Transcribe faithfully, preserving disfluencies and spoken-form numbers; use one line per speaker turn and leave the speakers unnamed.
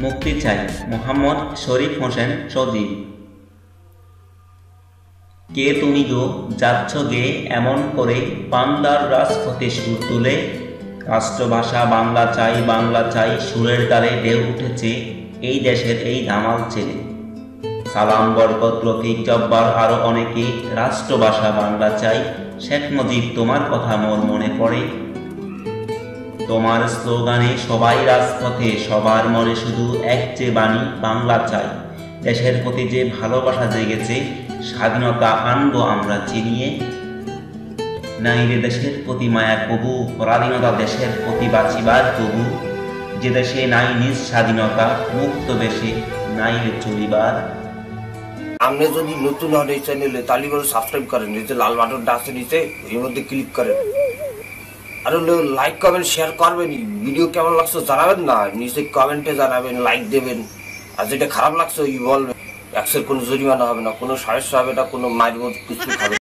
মুক্তি চাই মোহাম্মদ শরীফ হোসেন সজীব। কে তুমি গো যাচ্ছ গে এমন করে বাংলার রাজপথে সুর তুলে, রাষ্ট্রভাষা বাংলা চাই বাংলা চাই সুরের তালে ঢেউ উঠেছে এই দেশের এই ধামাল ছেলে। সালাম বরকত রফিক জব্বার আরো অনেকে রাষ্ট্রভাষা বাংলা চাই। শেখ মুজিব তোমার কথা মোর মনে পড়ে, তোমার স্লোগানে সবাই রাজপথে সবার মনে শুধু এক যে বাণী বাংলা চাই। দেশের প্রতি যে ভালোবাসা জেগেছে স্বাধীনতা আনবো আমরা চিনিয়ে, নাই রে দেশের প্রতি মায়া কবু পরাধীনতা দেশের প্রতি বাঁচিবার তবু, যে দেশে নাই নিজ স্বাধীনতা মুক্ত দেশে নাই রে চলিবার।
আপনি যদি নতুন হন এই চ্যানেলে তাহলে করে সাবস্ক্রাইব করেন, নিচে লাল বাটনটা আছে নিচে এর মধ্যে ক্লিক করেন, আর লাইক কমেন্ট শেয়ার করবেন। ভিডিও কেমন লাগছে জানাবেন না, নিচে কমেন্টে জানাবেন, লাইক দেবেন। আর যেটা খারাপ লাগছে ওই বলবেন, একশের কোনো জরিমানা হবে না, কোনো সমস্যা হবে না, কোনো মাইর কিছু খাবে।